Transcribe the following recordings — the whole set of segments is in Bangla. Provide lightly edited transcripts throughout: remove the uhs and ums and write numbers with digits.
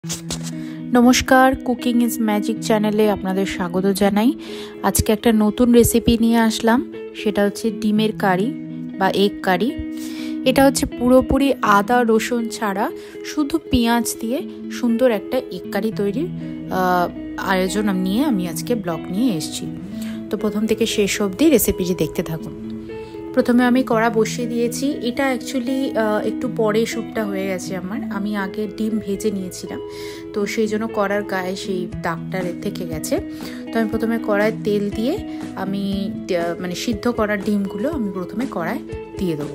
নমস্কার, কুকিং ইজ ম্যাজিক চ্যানেলে আপনাদের স্বাগত জানাই। আজকে একটা নতুন রেসিপি নিয়ে আসলাম, সেটা হচ্ছে ডিমের কারি বা এগ কারি। এটা হচ্ছে পুরোপুরি আদা রসুন ছাড়া শুধু পেঁয়াজ দিয়ে সুন্দর একটা এগ কারি তৈরির আয়োজন নিয়ে আমি আজকে ব্লগ নিয়ে এসেছি। তো প্রথম থেকে শেষ অবধি রেসিপিটি দেখতে থাকুন। প্রথমে আমি কড়া বসিয়ে দিয়েছি। এটা অ্যাকচুয়ালি একটু পরে স্যুপটা হয়ে গেছে আমি আগে ডিম ভেজে নিয়েছিলাম, তো সেই জন্য কড়ার গায়ে সেই দাগটা থেকে গেছে। তো আমি প্রথমে কড়ায় তেল দিয়ে আমি সিদ্ধ করা ডিমগুলো আমি প্রথমে কড়ায় দিয়ে দেবো।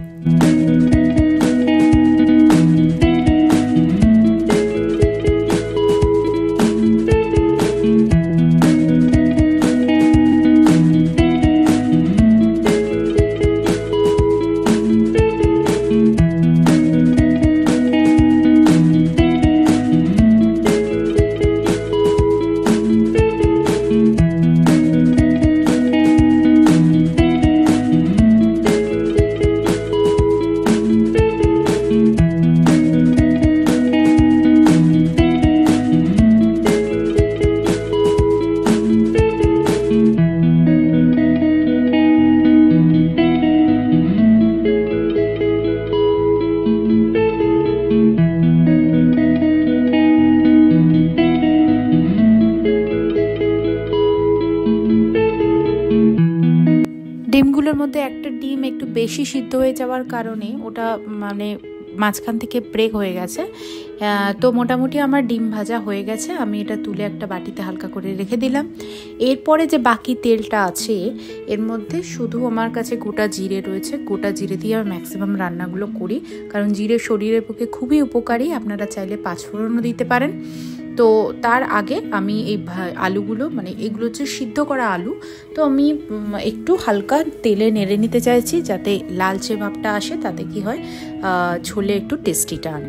ডিমগুলোর মধ্যে একটা ডিম একটু বেশি সিদ্ধ হয়ে যাওয়ার কারণে ওটা মাঝখান থেকে ব্রেক হয়ে গেছে। তো মোটামুটি আমার ডিম ভাজা হয়ে গেছে। আমি এটা তুলে একটা বাটিতে হালকা করে রেখে দিলাম। এরপরে যে বাকি তেলটা আছে এর মধ্যে শুধু আমার কাছে গোটা জিরে রয়েছে। গোটা জিরে দিয়ে আমি ম্যাক্সিমাম রান্নাগুলো করি, কারণ জিরে শরীরের পক্ষে খুবই উপকারী। আপনারা চাইলে পাঁচফোড়নও দিতে পারেন। তো তার আগে আমি এই আলুগুলো এগুলো হচ্ছে সিদ্ধ করা আলু, তো আমি একটু হালকা তেলে নেড়ে নিতে চাইছি যাতে লালচে ভাবটা আসে, তাতে কি হয় ঝোলে একটু টেস্টিটা আনে।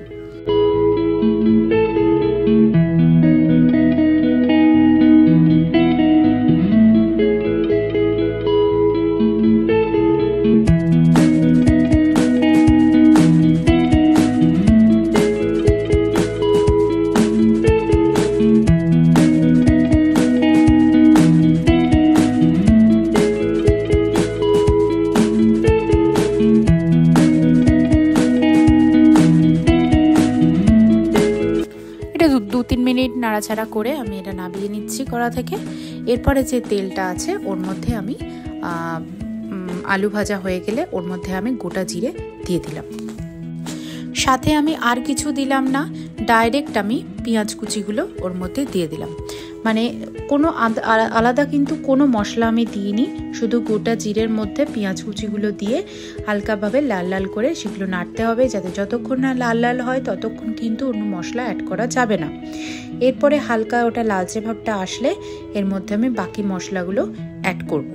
দু তিন মিনিট নাড়াচাড়া করে আমি এটা নামিয়ে নিচ্ছি কড়া থেকে। এরপরে যে তেলটা আছে ওর মধ্যে আমি আলু ভাজা হয়ে গেলে ওর মধ্যে আমি গোটা জিরে দিয়ে দিলাম। সাথে আমি আর কিছু দিলাম না, ডাইরেক্ট আমি পেঁয়াজ কুচিগুলো ওর মধ্যে দিয়ে দিলাম। কোনো আলাদা কিন্তু কোনো মশলা আমি দিইনি, শুধু গোটা জিরের মধ্যে পেঁয়াজ কুচিগুলো দিয়ে হালকাভাবে লাল লাল করে সেগুলো নাড়তে হবে, যাতে যতক্ষণ না লাল লাল হয় ততক্ষণ কিন্তু অন্য মশলা অ্যাড করা যাবে না। এরপরে হালকা ওটা লালচে ভাবটা আসলে এর মধ্যে আমি বাকি মশলাগুলো অ্যাড করব।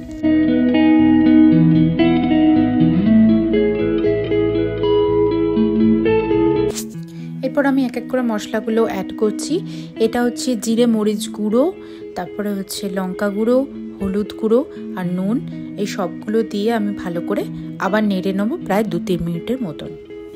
এরপর আমি এক এক করে মশলাগুলো অ্যাড করছি। এটা হচ্ছে জিরে মরিচ গুঁড়ো, তারপরে হচ্ছে লঙ্কা গুঁড়ো, হলুদ গুঁড়ো আর নুন। এই সবগুলো দিয়ে আমি ভালো করে আবার নেড়ে নেবো প্রায় 2-3 মিনিটের মতন।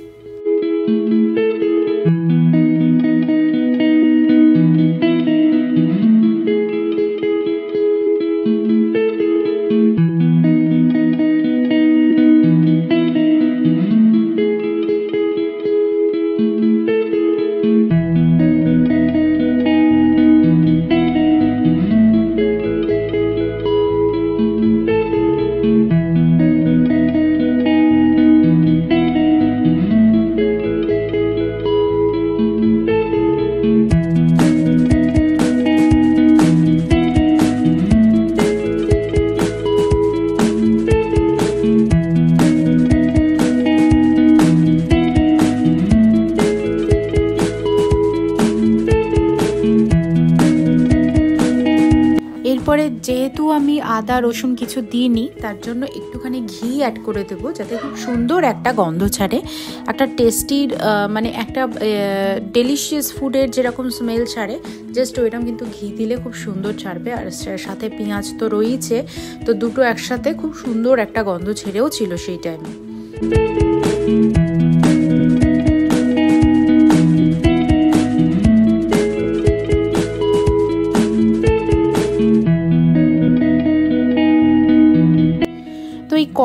এরপরে যেহেতু আমি আদা রসুন কিছু দিইনি, তার জন্য একটুখানি ঘি অ্যাড করে দেবো, যাতে খুব সুন্দর একটা গন্ধ ছাড়ে, একটা টেস্টির একটা ডেলিশিয়াস ফুডের যেরকম স্মেল ছাড়ে, জাস্ট ওইরকম কিন্তু ঘি দিলে খুব সুন্দর ছাড়বে। আর সাথে পেঁয়াজ তো রয়েছে, তো দুটো একসাথে খুব সুন্দর একটা গন্ধ ছেড়েও ছিল সেই টাইমে।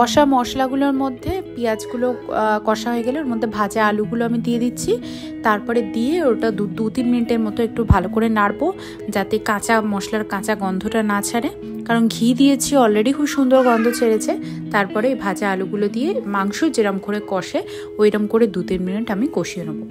কষা মশলাগুলোর মধ্যে পেঁয়াজগুলো কষা হয়ে গেলে ওর মধ্যে ভাজা আলুগুলো আমি দিয়ে দিচ্ছি। তারপরে দিয়ে ওটা 2-3 মিনিটের মতো একটু ভালো করে নাড়বো, যাতে কাঁচা মশলার কাঁচা গন্ধটা না ছাড়ে, কারণ ঘি দিয়েছি অলরেডি, খুব সুন্দর গন্ধ ছেড়েছে। তারপরে এই ভাজা আলুগুলো দিয়ে মাংস যেরম করে কষে ওইরকম করে 2-3 মিনিট আমি কষিয়ে নেবো।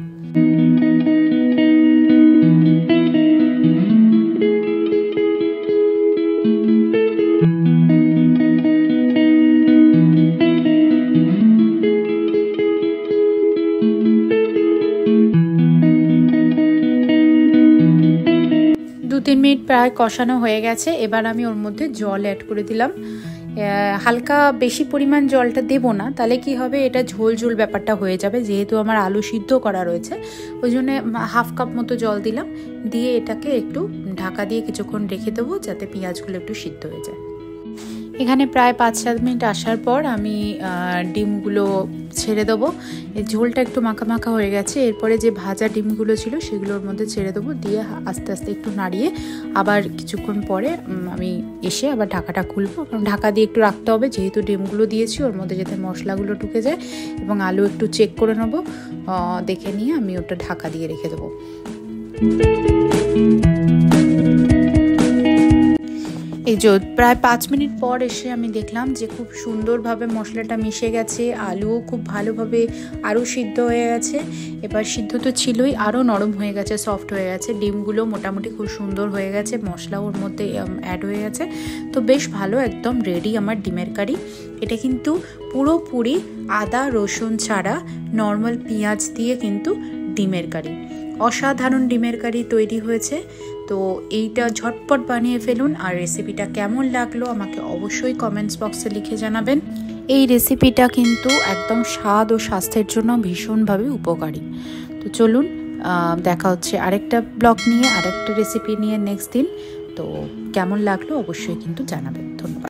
2-3 মিনিট প্রায় কষানো হয়ে গেছে। এবার আমি ওর মধ্যে জল অ্যাড করে দিলাম। হালকা বেশি পরিমাণ জলটা দেবো না, তাহলে কি হবে, এটা ঝোল ঝোল ব্যাপারটা হয়ে যাবে। যেহেতু আমার আলু সিদ্ধ করা রয়েছে, ওই জন্য হাফ কাপ মতো জল দিলাম। দিয়ে এটাকে একটু ঢাকা দিয়ে কিছুক্ষণ রেখে দেবো, যাতে পেঁয়াজগুলো একটু সিদ্ধ হয়ে যায়। এখানে প্রায় 5-7 মিনিট আসার পর আমি ডিমগুলো ছেড়ে দেবো। এই ঝোলটা একটু মাখা মাখা হয়ে গেছে। এরপরে যে ভাজা ডিমগুলো ছিল সেগুলোর মধ্যে ছেড়ে দেবো, দিয়ে আস্তে আস্তে একটু নাড়িয়ে আবার কিছুক্ষণ পরে আমি এসে আবার ঢাকাটা খুলবো। কারণ ঢাকা দিয়ে একটু রাখতে হবে, যেহেতু ডিমগুলো দিয়েছি ওর মধ্যে যাতে মশলাগুলো ঢুকে যায়। এবং আলু একটু চেক করে নেবো, দেখে নিয়ে আমি ওটা ঢাকা দিয়ে রেখে দেবো। এই যে প্রায় 5 মিনিট পর এসে আমি দেখলাম যে খুব সুন্দরভাবে মশলাটা মিশে গেছে, আলুও খুব ভালোভাবে আরও সিদ্ধ হয়ে গেছে। এবার সিদ্ধ তো ছিলই, আরও নরম হয়ে গেছে, সফট হয়ে গেছে। ডিমগুলো মোটামুটি খুব সুন্দর হয়ে গেছে, মশলাও ওর মধ্যে অ্যাড হয়ে গেছে। তো বেশ ভালো, একদম রেডি আমার ডিমের কারি। এটা কিন্তু পুরোপুরি আদা রসুন ছাড়া নর্মাল পেঁয়াজ দিয়ে কিন্তু ডিমের কারি, অসাধারণ ডিমের কারি তৈরি হয়েছে। তো এইটা ঝটপট বানিয়ে ফেলুন। আর রেসিপিটা কেমন লাগলো আমাকে অবশ্যই কমেন্টস বক্সে লিখে জানাবেন। এই রেসিপিটা কিন্তু একদম স্বাদ ও স্বাস্থ্যের জন্য ভীষণভাবে উপকারী। তো চলুন, দেখা হচ্ছে আরেকটা ব্লগ নিয়ে, আরেকটা রেসিপি নিয়ে নেক্সট দিন। তো কেমন লাগলো অবশ্যই কিন্তু জানাবেন। ধন্যবাদ।